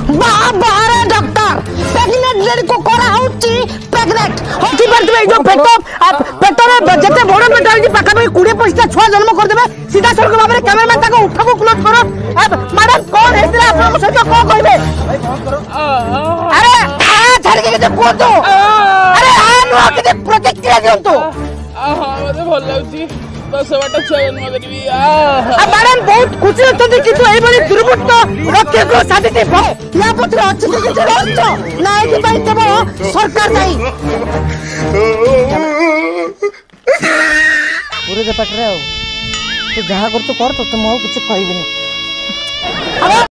बाबा रे doctor pregnant lady को करा होची प्रेग्नेंट होती परतबे जो पेट रे जते बड़ पेट होची पाखा पे 20 25 छुआ जन्म कर देबे सीधा सड़क बाबरे कैमरामैन ताको उठाको क्लोज करो अब मैडम कौन हेतरा आपन सहित को कहबे अरे आ छाड़ के को तो अरे आ नो के प्रतिक्रिया दियंतु हां मते भल लागची 10 बाटा छुआ जन्म करबी मैडम बहुत खुशी होती किंतु एई बड़ी दुर्बृत्त रखे को साथी भय या पत्र अछि कि रहछ ना कि भाई तब सरकार दाई पूरे जे पटरे तू जहा कर तो कर तो तुम कुछ कहबिनी।